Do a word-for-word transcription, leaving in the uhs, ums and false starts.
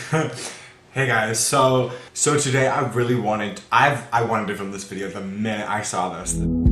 Hey guys, so so today I really wanted I've I wanted to film this video the minute I saw this.